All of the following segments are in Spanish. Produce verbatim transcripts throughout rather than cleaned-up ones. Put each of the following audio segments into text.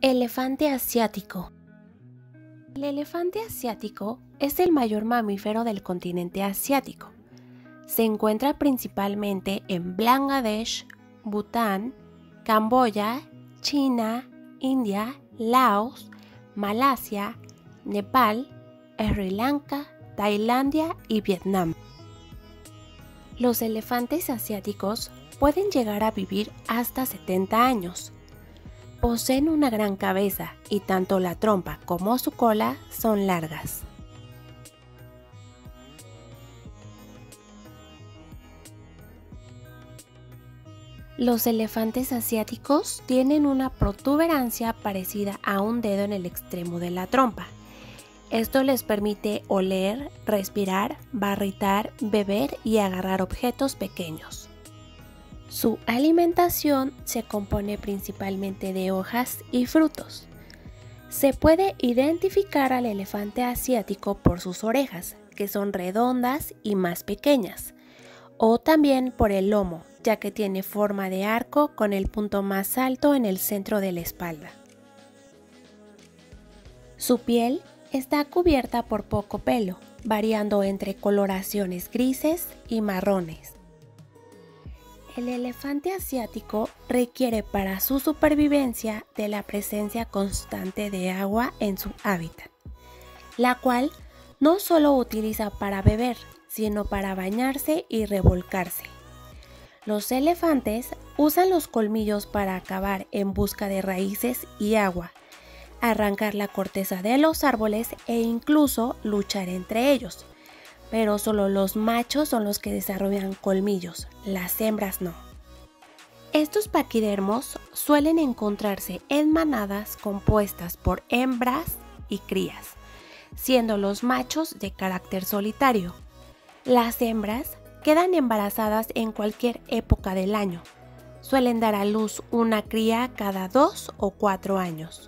Elefante asiático. El elefante asiático es el mayor mamífero del continente asiático. Se encuentra principalmente en Bangladesh, Bután, Camboya, China, India, Laos, Malasia, Nepal, Sri Lanka, Tailandia y Vietnam. Los elefantes asiáticos pueden llegar a vivir hasta setenta años. Poseen una gran cabeza y tanto la trompa como su cola son largas. Los elefantes asiáticos tienen una protuberancia parecida a un dedo en el extremo de la trompa. Esto les permite oler, respirar, barritar, beber y agarrar objetos pequeños. Su alimentación se compone principalmente de hojas y frutos. Se puede identificar al elefante asiático por sus orejas, que son redondas y más pequeñas, o también por el lomo, ya que tiene forma de arco con el punto más alto en el centro de la espalda. Su piel está cubierta por poco pelo, variando entre coloraciones grises y marrones. El elefante asiático requiere para su supervivencia de la presencia constante de agua en su hábitat, la cual no solo utiliza para beber, sino para bañarse y revolcarse. Los elefantes usan los colmillos para cavar en busca de raíces y agua, arrancar la corteza de los árboles e incluso luchar entre ellos. Pero solo los machos son los que desarrollan colmillos, las hembras no. Estos paquidermos suelen encontrarse en manadas compuestas por hembras y crías, siendo los machos de carácter solitario. Las hembras quedan embarazadas en cualquier época del año. Suelen dar a luz una cría cada dos o cuatro años.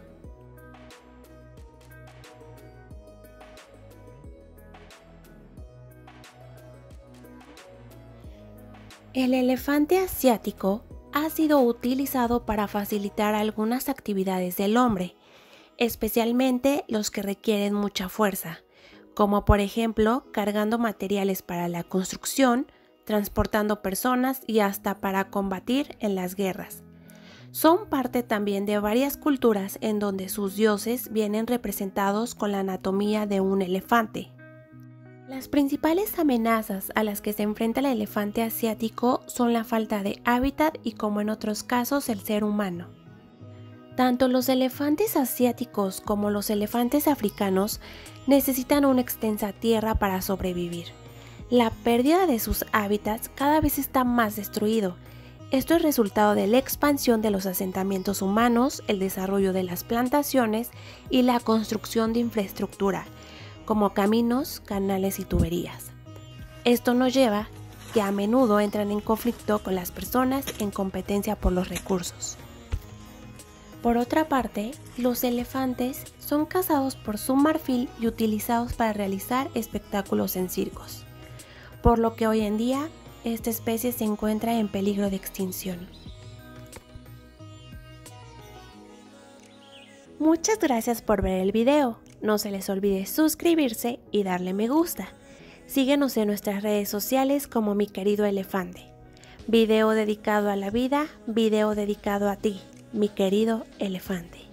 El elefante asiático ha sido utilizado para facilitar algunas actividades del hombre, especialmente los que requieren mucha fuerza, como por ejemplo cargando materiales para la construcción, transportando personas y hasta para combatir en las guerras. Son parte también de varias culturas en donde sus dioses vienen representados con la anatomía de un elefante. Las principales amenazas a las que se enfrenta el elefante asiático son la falta de hábitat y, como en otros casos, el ser humano. Tanto los elefantes asiáticos como los elefantes africanos necesitan una extensa tierra para sobrevivir. La pérdida de sus hábitats cada vez está más destruido. Esto es resultado de la expansión de los asentamientos humanos, el desarrollo de las plantaciones y la construcción de infraestructura, como caminos, canales y tuberías. Esto nos lleva que a menudo entran en conflicto con las personas en competencia por los recursos. Por otra parte, los elefantes son cazados por su marfil y utilizados para realizar espectáculos en circos, por lo que hoy en día esta especie se encuentra en peligro de extinción. Muchas gracias por ver el video. No se les olvide suscribirse y darle me gusta. Síguenos en nuestras redes sociales como Mi Querido Elefante. Video dedicado a la vida, video dedicado a ti, mi querido elefante.